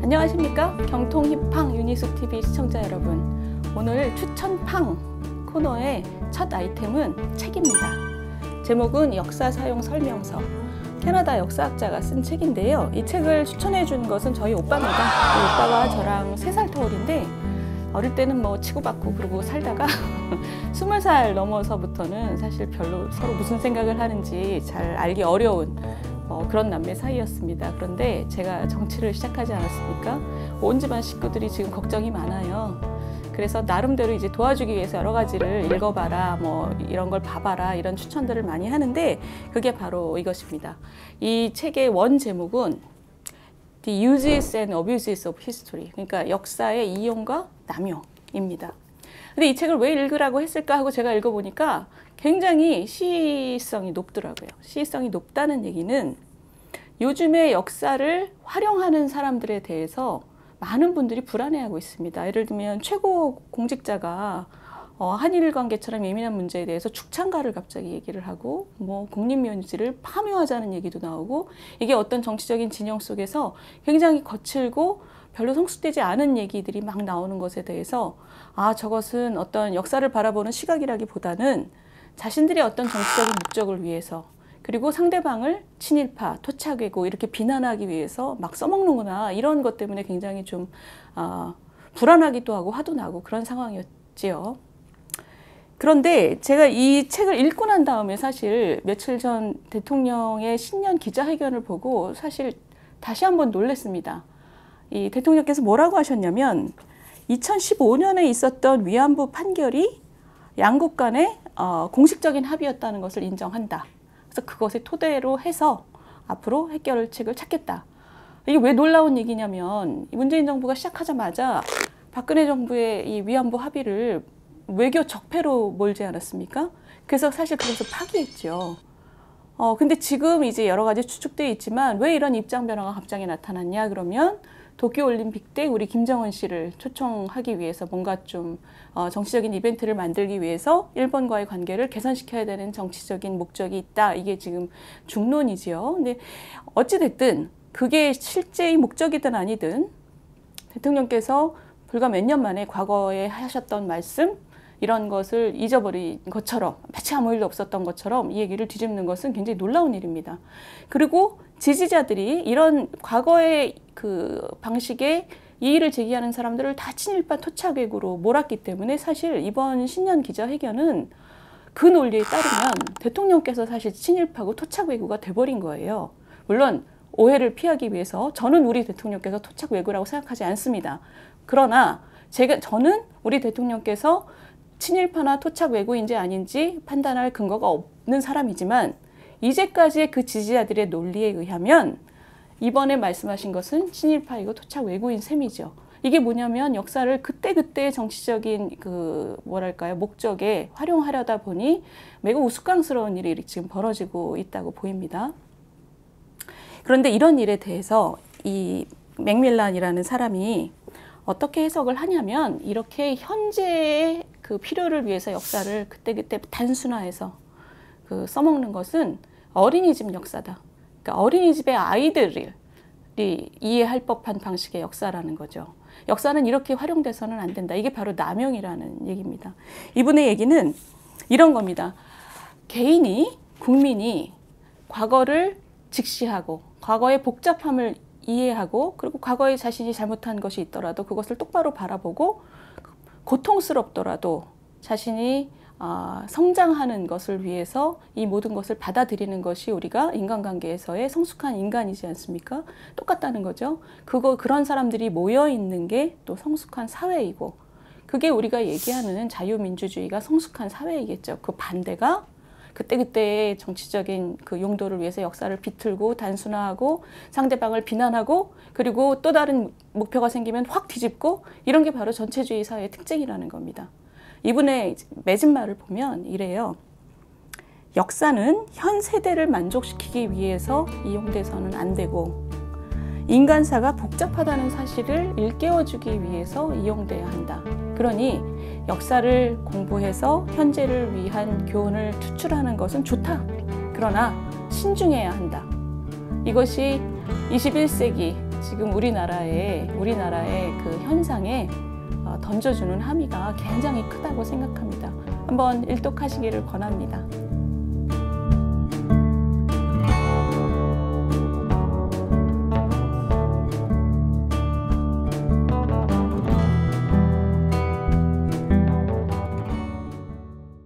안녕하십니까? 경통힙팡 유니스TV 시청자 여러분, 오늘 추천팡 코너의 첫 아이템은 책입니다. 제목은 역사 사용 설명서, 캐나다 역사학자가 쓴 책인데요. 이 책을 추천해 준 것은 저희 오빠입니다. 오빠가 저랑 3살 터울인데 어릴 때는 뭐 치고받고 그러고 살다가 20살 넘어서부터는 사실 별로 서로 무슨 생각을 하는지 잘 알기 어려운 그런 남매 사이였습니다. 그런데 제가 정치를 시작하지 않았습니까? 온 집안 식구들이 지금 걱정이 많아요. 그래서 나름대로 이제 도와주기 위해서 여러 가지를 읽어봐라, 뭐 이런 걸 봐봐라, 이런 추천들을 많이 하는데 그게 바로 이것입니다. 이 책의 원 제목은 The Uses and Abuses of History, 그러니까 역사의 이용과 남용입니다. 근데 이 책을 왜 읽으라고 했을까 하고 제가 읽어보니까 굉장히 시의성이 높더라고요. 시의성이 높다는 얘기는 요즘의 역사를 활용하는 사람들에 대해서 많은 분들이 불안해하고 있습니다. 예를 들면 최고 공직자가 한일 관계처럼 예민한 문제에 대해서 죽창가를 갑자기 얘기를 하고 뭐 국립묘지를 파묘하자는 얘기도 나오고, 이게 어떤 정치적인 진영 속에서 굉장히 거칠고 별로 성숙되지 않은 얘기들이 막 나오는 것에 대해서 저것은 어떤 역사를 바라보는 시각이라기보다는 자신들의 어떤 정치적인 목적을 위해서, 그리고 상대방을 친일파, 토착외고 이렇게 비난하기 위해서 막 써먹는구나, 이런 것 때문에 굉장히 좀 불안하기도 하고 화도 나고 그런 상황이었지요. 그런데 제가 이 책을 읽고 난 다음에 사실 며칠 전 대통령의 신년 기자회견을 보고 사실 다시 한번 놀랐습니다. 이 대통령께서 뭐라고 하셨냐면 2015년에 있었던 위안부 판결이 양국 간의 공식적인 합의였다는 것을 인정한다. 그래서 그것을 토대로 해서 앞으로 해결책을 찾겠다. 이게 왜 놀라운 얘기냐면 문재인 정부가 시작하자마자 박근혜 정부의 이 위안부 합의를 외교 적폐로 몰지 않았습니까? 그래서 사실 그것을 파기했죠. 근데 지금 이제 여러 가지 추측되어 있지만 왜 이런 입장 변화가 갑자기 나타났냐 그러면 도쿄올림픽 때 우리 김정은 씨를 초청하기 위해서 뭔가 좀 정치적인 이벤트를 만들기 위해서 일본과의 관계를 개선시켜야 되는 정치적인 목적이 있다. 이게 지금 중론이지요. 근데 어찌됐든 그게 실제의 목적이든 아니든 대통령께서 불과 몇 년 만에 과거에 하셨던 말씀, 이런 것을 잊어버린 것처럼, 마치 아무 일도 없었던 것처럼 이 얘기를 뒤집는 것은 굉장히 놀라운 일입니다. 그리고 지지자들이 이런 과거의 그 방식의 이의를 제기하는 사람들을 다 친일파 토착외구로 몰았기 때문에 사실 이번 신년 기자회견은 그 논리에 따르면 대통령께서 사실 친일파고 토착외구가 돼버린 거예요. 물론 오해를 피하기 위해서 저는 우리 대통령께서 토착외구라고 생각하지 않습니다. 그러나 저는 우리 대통령께서 친일파나 토착외구인지 아닌지 판단할 근거가 없는 사람이지만 이제까지의 그 지지자들의 논리에 의하면 이번에 말씀하신 것은 친일파이고 토착외구인 셈이죠. 이게 뭐냐면 역사를 그때그때 정치적인 목적에 활용하려다 보니 매우 우스꽝스러운 일이 지금 벌어지고 있다고 보입니다. 그런데 이런 일에 대해서 이 맥밀런이라는 사람이 어떻게 해석을 하냐면 이렇게 현재의 그 필요를 위해서 역사를 그때그때 단순화해서 써먹는 것은 어린이집 역사다. 그러니까 어린이집의 아이들이 이해할 법한 방식의 역사라는 거죠. 역사는 이렇게 활용돼서는 안 된다. 이게 바로 남용이라는 얘기입니다. 이분의 얘기는 이런 겁니다. 국민이 과거를 직시하고 과거의 복잡함을 이해하고, 그리고 과거에 자신이 잘못한 것이 있더라도 그것을 똑바로 바라보고 고통스럽더라도 자신이 성장하는 것을 위해서 이 모든 것을 받아들이는 것이 우리가 인간관계에서의 성숙한 인간이지 않습니까? 똑같다는 거죠. 그런 사람들이 모여 있는 게 또 성숙한 사회이고, 그게 우리가 얘기하는 자유민주주의가 성숙한 사회이겠죠. 그 반대가 그때그때의 정치적인 그 용도를 위해서 역사를 비틀고 단순화하고 상대방을 비난하고, 그리고 또 다른 목표가 생기면 확 뒤집고, 이런 게 바로 전체주의 사회의 특징이라는 겁니다. 이분의 맺은 말을 보면 이래요. 역사는 현 세대를 만족시키기 위해서 이용돼서는 안 되고, 인간사가 복잡하다는 사실을 일깨워주기 위해서 이용돼야 한다. 그러니 역사를 공부해서 현재를 위한 교훈을 추출하는 것은 좋다. 그러나 신중해야 한다. 이것이 21세기 지금 우리나라의 그 현상에 던져주는 함의가 굉장히 크다고 생각합니다. 한번 일독하시기를 권합니다.